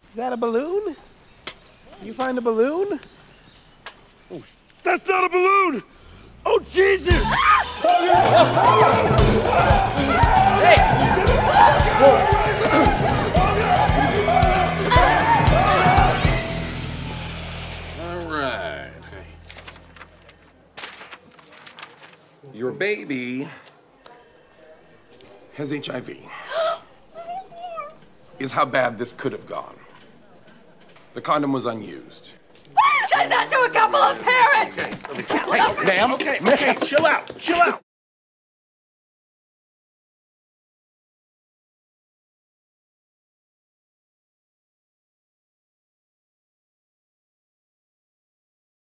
Is that a balloon? You find a balloon? Oh, that's not a balloon! Oh, Jesus! Hey! All right. Your baby has HIV. Is how bad this could have gone. The condom was unused. Who says that to a couple of parents? Hey, ma'am. Okay, chill out.